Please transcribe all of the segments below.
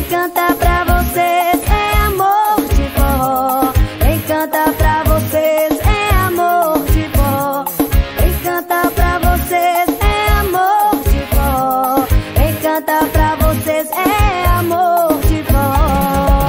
canta pra vocês é amor de forró. Quem canta pra vocês é amor de forró. Quem canta pra vocês é amor de forró. Quem canta pra vocês é amor de forró.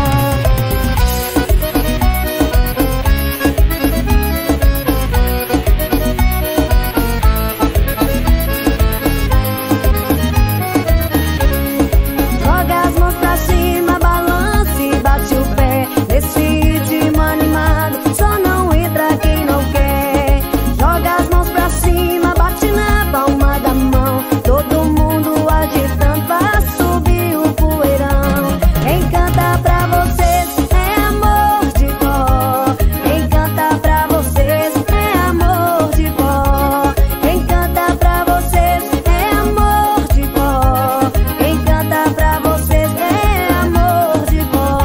Joga as mãos pra cima, balance e bate o pé. Nesse ritmo animado, só não entra quem não quer. Joga as mãos pra cima, bate na palma da mão. Todo mundo agitando pra subir o poeirão. Quem canta pra vocês é amor de forró. Quem canta pra vocês é amor de forró. Quem canta pra vocês é amor de forró. Quem canta pra vocês é amor de forró.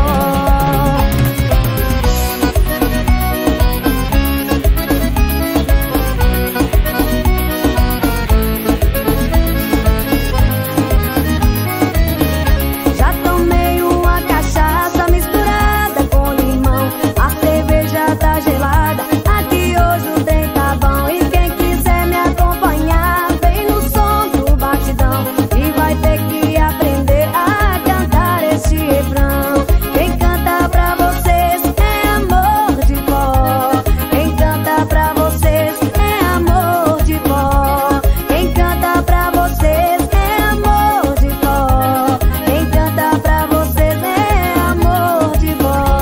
Já tomei uma cachaça misturada com limão. A cerveja tá gelada, aqui hoje o trem tá bom. E quem quiser me acompanhar, vem no som do batidão. E vai ter que aprender a cantar esse refrão. Quem canta pra vocês é amor de forró. Quem canta pra vocês é amor de forró. Quem canta pra vocês é amor de forró. Quem canta pra vocês é amor de forró.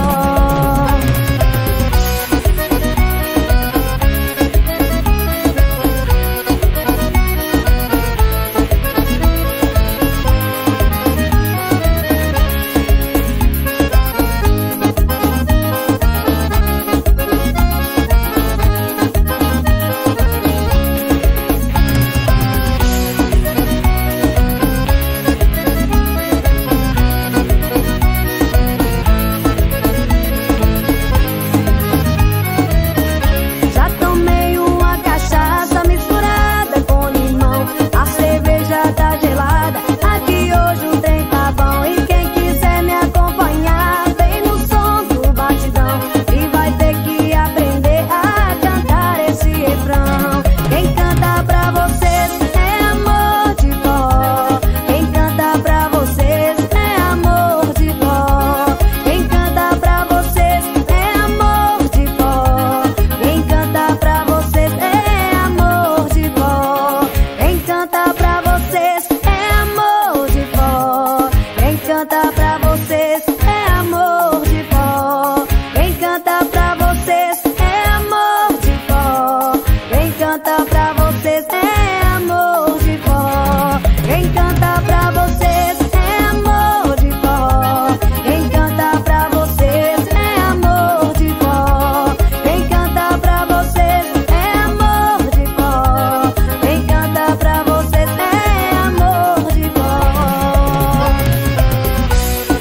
Já tomei uma cachaça misturada com limão. A cerveja tá gelada, aqui hoje o trem tá bom. E quem quiser me acompanhar, vem no som do batidão. E vai ter que aprender a cantar esse refrão. Quem canta pra vocês é amor de forró. Quem canta pra vocês é amor de forró. Quem canta pra vocês é amor de forró. Quem canta pra vocês é amor de forró. Quem canta pra vocês é amor de forró. Quem canta pra vocês é amor de forró. Quem canta pra vocês é amor de forró. Quem canta pra vocês é amor de forró. Quem canta pra vocês é amor de forró. Quem canta pra vocês é amor de forró. Quem canta pra vocês é amor de forró. Quem canta pra vocês é amor de forró.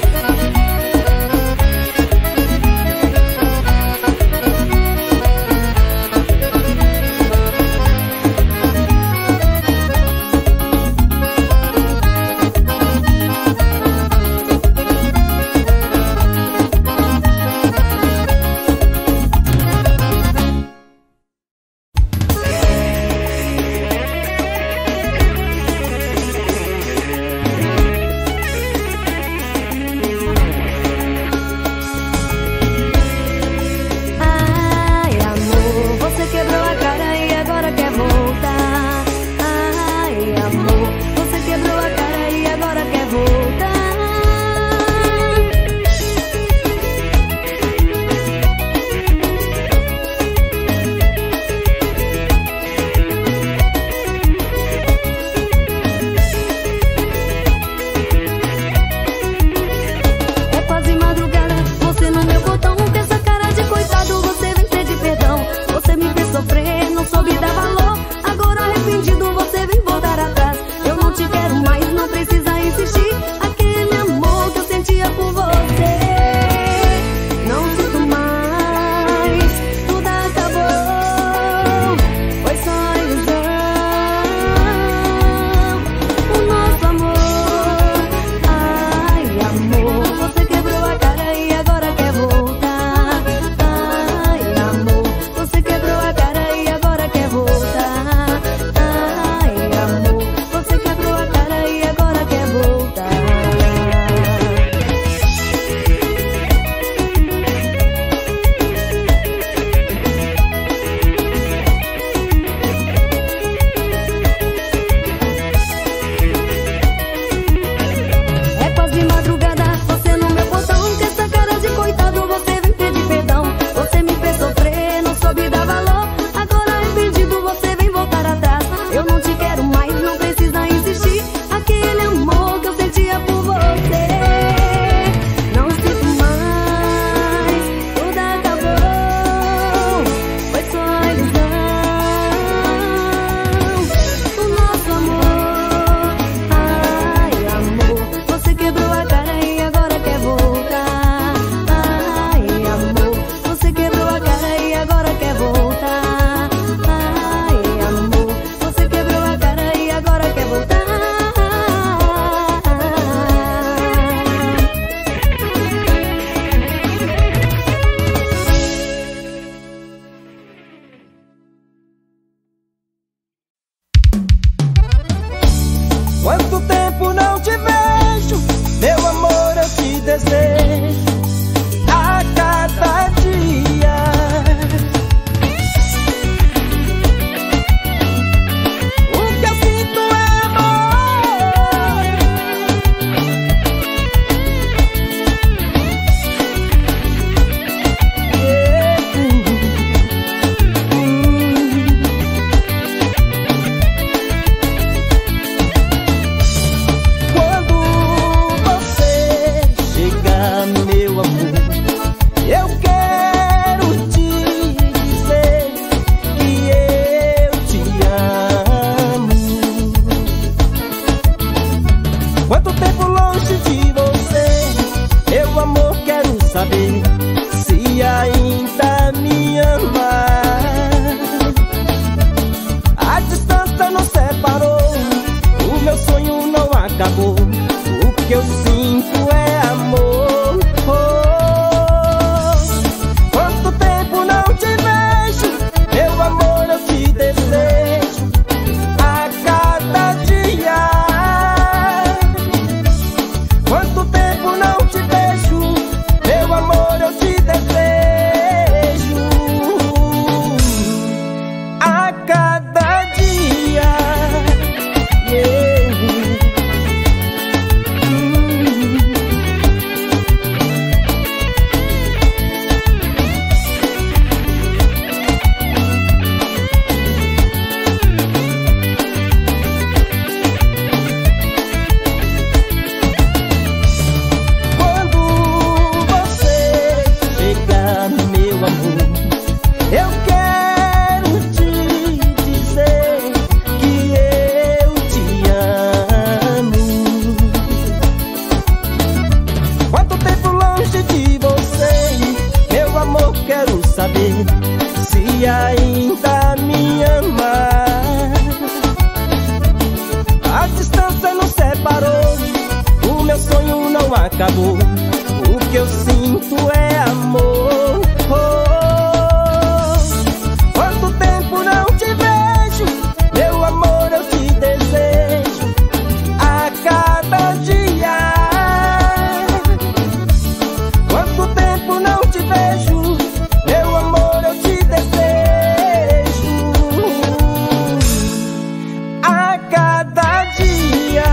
desejo a cada dia. O que eu sinto é amor. Quando você chegar, meu amor, eu quero te dizer que eu te amo. Quanto tempo longe de você, meu amor, quero saber se ainda me ama. A distância nos separou, o meu sonho não acabou. O que eu sinto é amor. Quanto tempo não te vejo, meu amor, eu te desejo a cada dia. Quanto tempo não te vejo, meu amor, eu te desejo a cada dia. Quando você chegar, meu amor, eu quero te dizer que eu te amo. Quanto tempo longe de você, meu amor, quero saber se ainda me ama. A distância nos separou, o meu sonho não acabou. O que eu sinto é amor. Quanto tempo não te vejo, meu amor, eu te desejo a cada dia. Quanto tempo não te vejo, meu amor, eu te desejo a cada dia.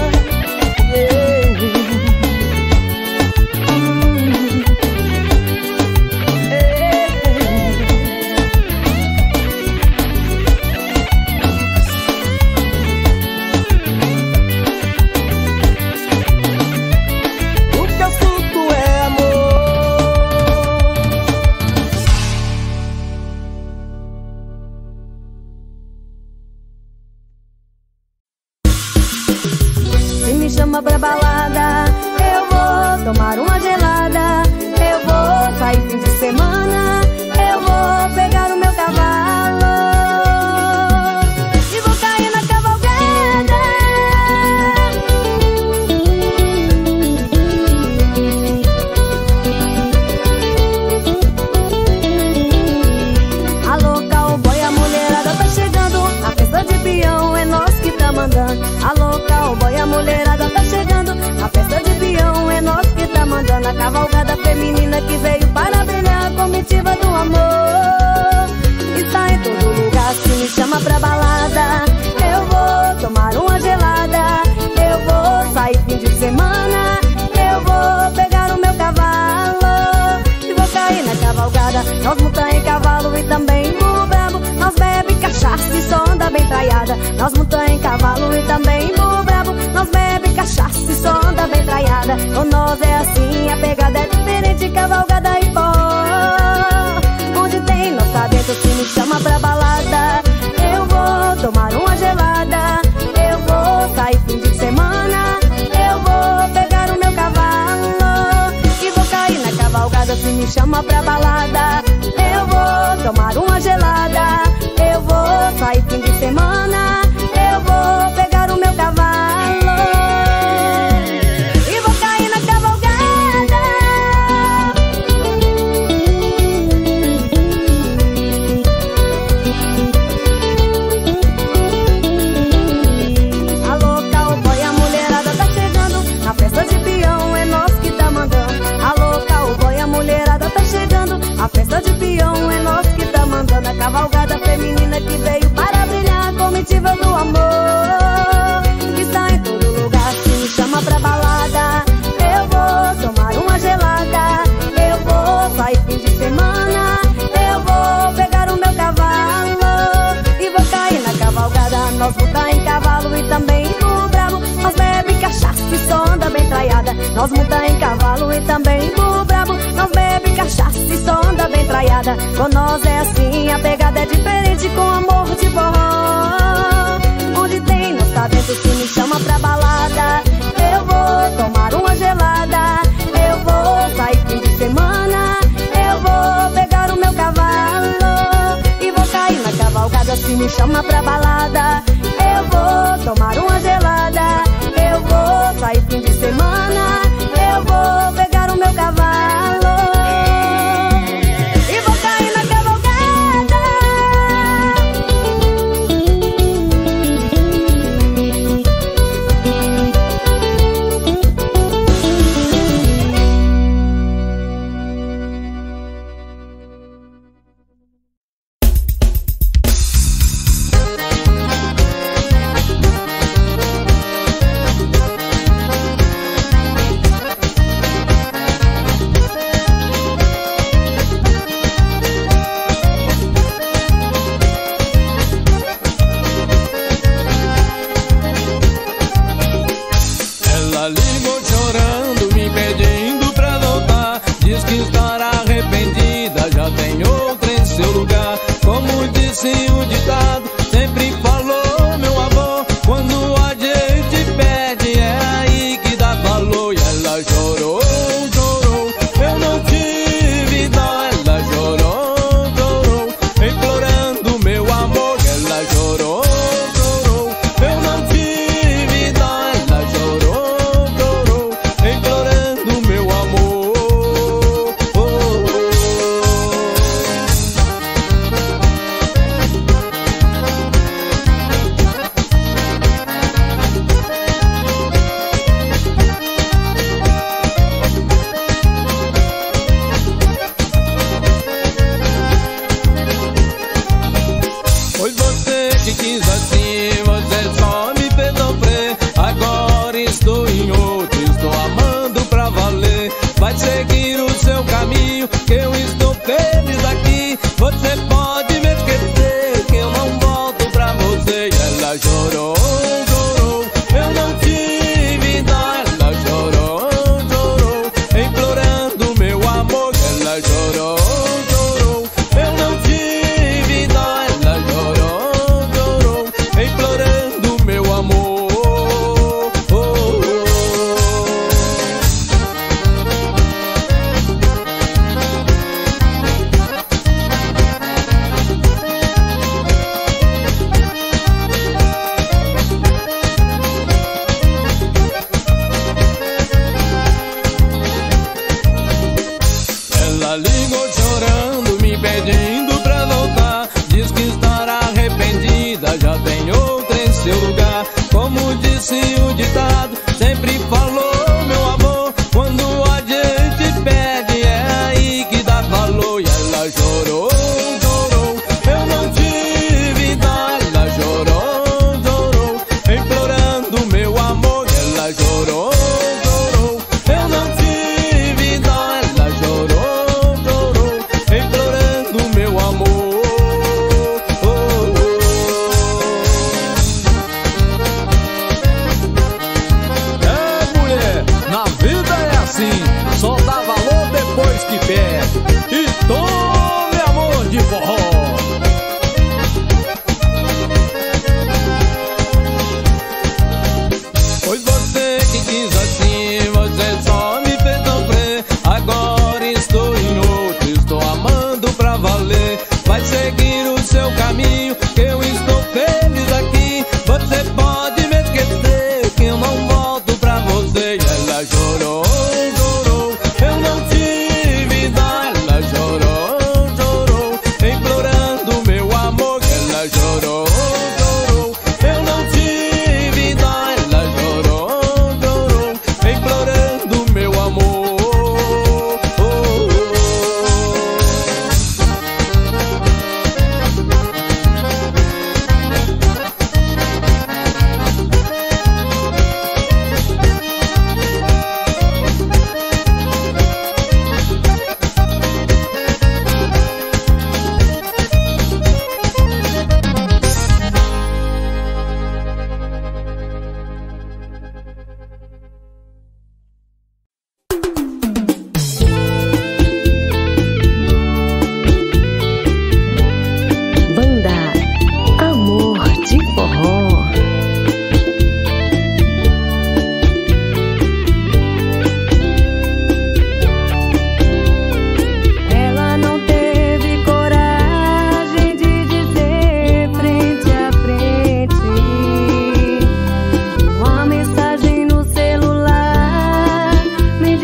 O que eu sinto é amor. Se me chama pra balada, eu vou tomar uma gelada. Eu vou sair fim de semana. Eu vou pegar o meu cavalo e vou cair na cavalgada. Alô, cowboy, a mulherada tá chegando. A festa de peão é nós que tá mandando. Alô, cowboy, a mulherada tá chegando. A festa de peão é nós que tá mandando. A cavalgada feminina que veio para brilhar, a comitiva do amor está em todo lugar. Se me chama pra balada, eu vou tomar uma gelada. Eu vou sair fim de semana. Eu vou pegar o meu cavalo e vou cair na cavalgada. Nós montamos em cavalo e também em burro brabo. Nós bebe cachaça e só anda bem traiada. Nós montamos em cavalo e também em burro brabo. Nós bebe cachaça e só anda bem traiada. Com nós é assim, a pegada é diferente, cavalgada e pó. Onde tem nós tá dentro, se me chama pra balada, eu vou tomar uma gelada. Eu vou sair fim de semana. Eu vou pegar o meu cavalo e vou cair na cavalgada. Se me chama pra balada, eu vou tomar uma gelada. Eu vou sair fim de semana. Eu vou pegar o meu cavalo e vou cair na cavalgada. Alô, cowboy, a mulherada tá chegando. Na festa de peão é nós que tá mandando. balada. Com nós é assim, a pegada é diferente, com amor de forró. Onde tem nos talentos, se me chama pra balada, eu vou tomar uma gelada. Eu vou sair fim de semana, eu vou pegar o meu cavalo e vou cair na cavalgada, se me chama pra balada. Eu vou tomar uma gelada, eu vou sair fim de semana, eu vou pegar o meu cavalo e vou cair na cavalgada.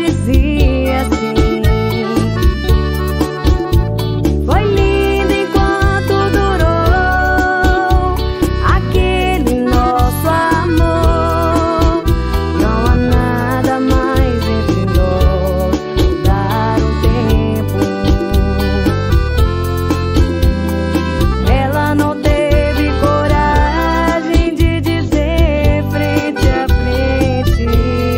dizia assim: foi lindo enquanto durou aquele nosso amor. Não há nada mais entre nós, mudar o tempo. Ela não teve coragem de dizer frente a frente.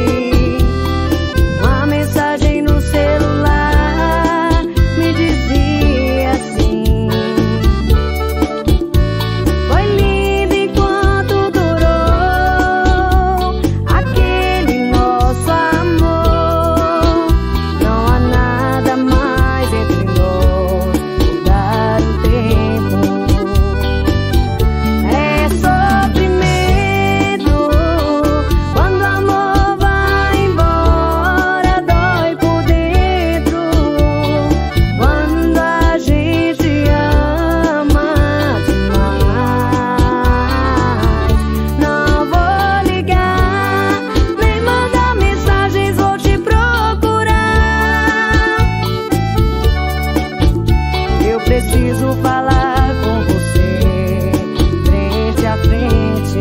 Uma mensagem no celular me dizia assim: foi lindo enquanto durou aquele nosso amor. Não há nada mais entre nós, mudar o tempo. É sofrimento quando o amor vai embora, dói por dentro. Quando a gente ama demais, não vou ligar, nem mandar mensagens, vou te procurar. Eu preciso falar com você, frente a frente.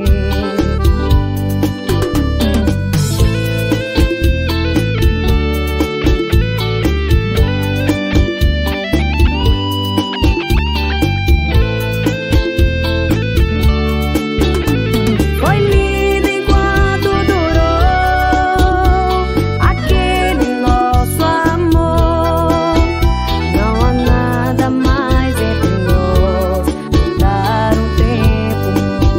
Foi lindo enquanto durou aquele nosso amor. Não há nada mais entre nós, mudar o tempo.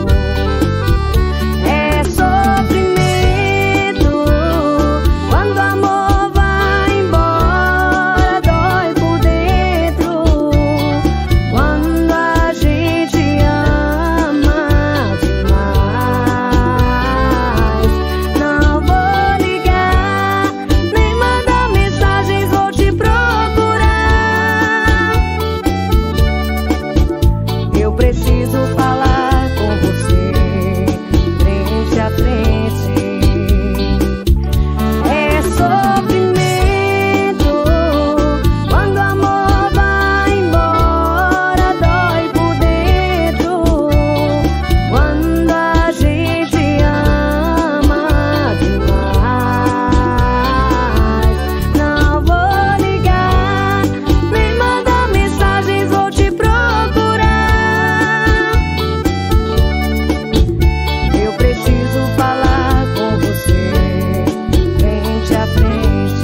É sofrimento quando o amor vai embora, dói por dentro. Quando a gente ama demais, não vou ligar, nem mandar mensagens, vou te procurar. Eu preciso falar com você, frente a frente. É sofrimento quando o amor vai embora, dói por dentro. Quando a gente ama demais, não vou ligar, nem mandar mensagens, vou te procurar. Eu preciso falar com você, frente a frente.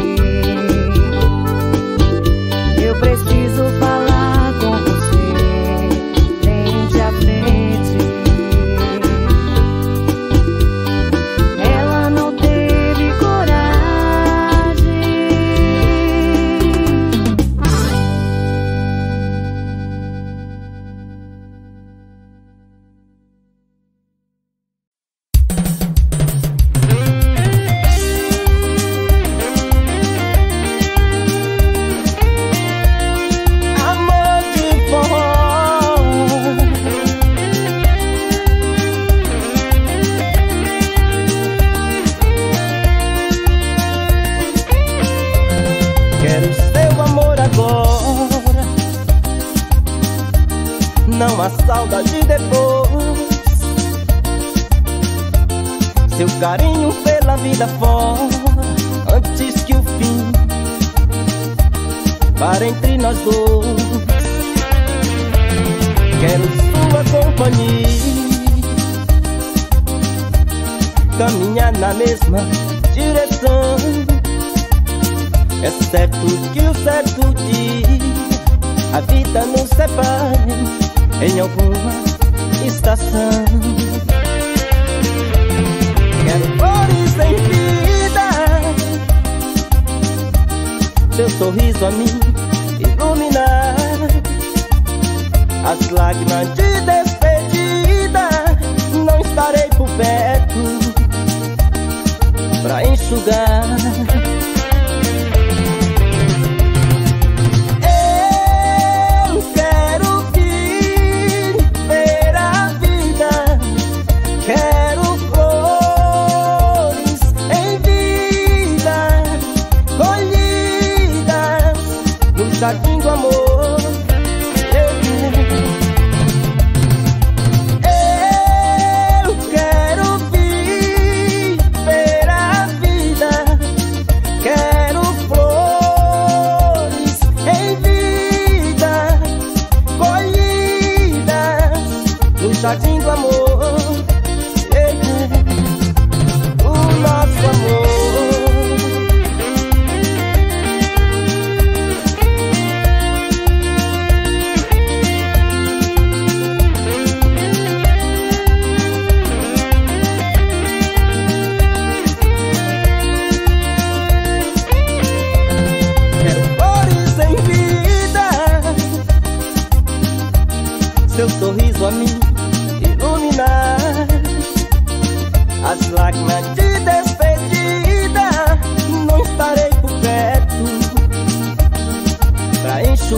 Eu preciso falar com você, frente a frente. Ela não teve coragem. Amor de forró, quero seu amor agora, não há saudade depois. Seu carinho pela vida fora, antes que o fim para entre nós dois. Quero sua companhia, caminhar na mesma direção. É certo que o certo dia a vida nos separe em alguma estação. Quero flores em vida, seu sorriso a mim iluminar. As lágrimas de despedida não estarei por perto pra enxugar. Eu quero viver a vida, quero flores em vida.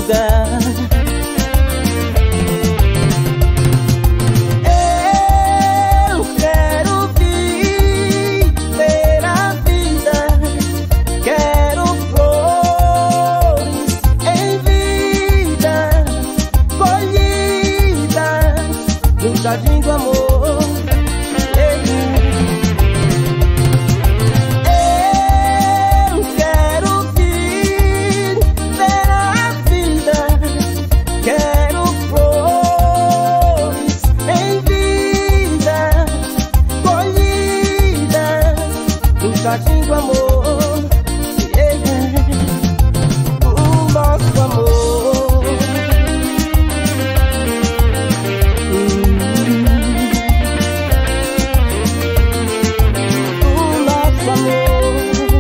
lugar. Eu quero viver a vida, quero flores em vida, colhidas no jardim do amor. Jardim do amor, o nosso amor. O nosso amor.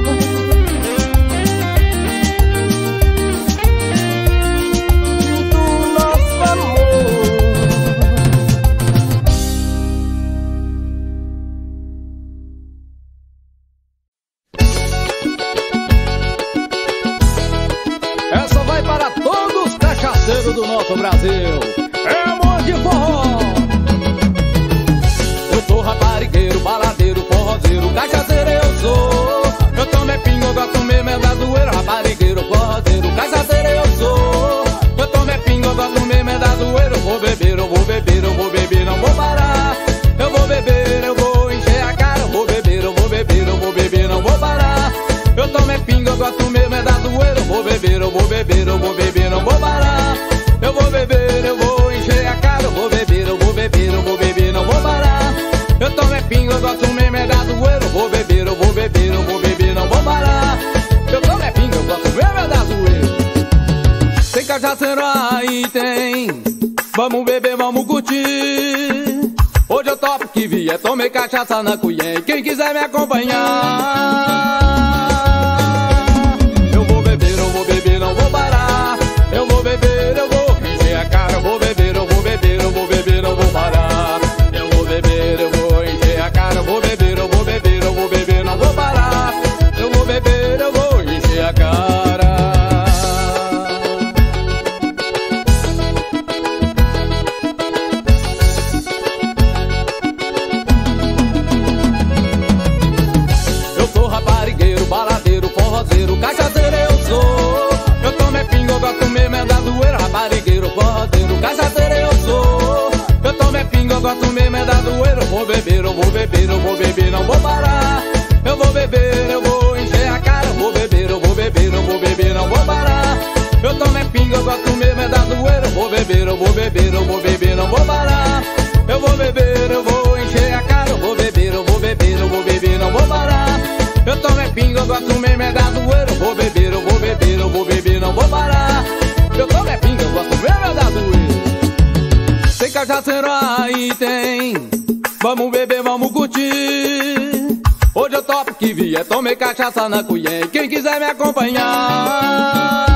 Do nosso amor. Do nosso Brasil, é amor de forró. Eu sou raparigueiro, baladeiro, forrozeiro, cachaceiro eu sou. Eu tomo pingo, gosto mesmo é da zoeira. Raparigueiro, forrozeiro, cachaceiro eu sou. Eu tomo pingo, gosto mesmo é da zoeira. Eu vou beber, eu vou beber, eu vou beber, não vou parar. Eu vou beber, eu vou encher a cara. Eu vou beber, eu vou beber, eu vou beber, não vou parar. Eu tomo pingo, eu gosto mesmo é da zoeira. Eu vou beber, eu vou beber, eu vou beber, não vou parar. Eu vou beber, eu vou encher a cara. Eu vou beber, eu vou beber, eu vou beber, não vou parar. Eu tomo pingo, eu gosto mesmo é da zoeira. Eu vou beber, eu vou beber, eu vou beber, não vou parar. Eu tomo pingo, eu gosto mesmo é da zoeira. Tem cachaceiro aí, tem. Vamos beber, vamos curtir. Hoje eu topo que vier, tomei cachaça na colher. Quem quiser me acompanhar. Eu vou beber, eu vou beber, não vou parar. Eu vou beber, eu vou encher a cara. Eu vou beber, eu vou beber, eu vou beber, não vou parar. Eu vou beber, eu vou encher a cara. Eu vou beber, eu vou beber, eu vou beber, não vou parar. Eu vou beber, eu vou encher a cara. Eu sou raparigueiro, baladeiro, forrozeiro, cachaceiro eu sou. Eu tomo pingo, eu gosto mesmo é da zoeira. Raparigueiro, forrozeiro, cachaceiro eu sou. Eu tomo pingo, eu gosto mesmo é da zoeira. Eu vou beber, eu vou beber, eu vou beber, não vou parar. Eu vou beber, eu vou encher a cara. Eu vou beber, eu vou beber, eu vou beber, não vou parar. Eu tomo pingo, eu gosto mesmo é da zoeira. Eu vou beber, eu vou beber, eu vou beber, não vou parar. Eu vou beber, eu vou encher a cara. Eu vou beber, eu vou beber, eu vou beber, não vou parar. Eu tomo pingo, eu gosto mesmo é da zoeira. Eu vou beber, eu vou beber, eu vou beber, não vou parar. Eu tomo pingo, eu gosto mesmo é da zoeira. Tem cachaceiro aí, tem. Vamos beber, vamos curtir. Hoje eu topo que vier, tomei cachaça na colher. Quem quiser me acompanhar.